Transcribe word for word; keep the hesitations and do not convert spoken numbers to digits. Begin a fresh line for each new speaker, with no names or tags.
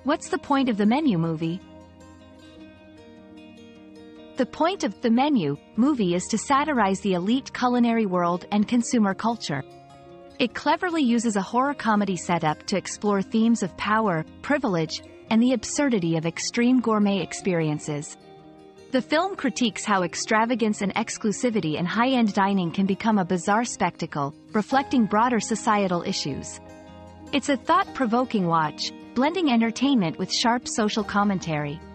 What's the point of the Menu movie? The point of The Menu movie is to satirize the elite culinary world and consumer culture. It cleverly uses a horror comedy setup to explore themes of power, privilege, and the absurdity of extreme gourmet experiences. The film critiques how extravagance and exclusivity in high-end dining can become a bizarre spectacle, reflecting broader societal issues. It's a thought-provoking watch, blending entertainment with sharp social commentary.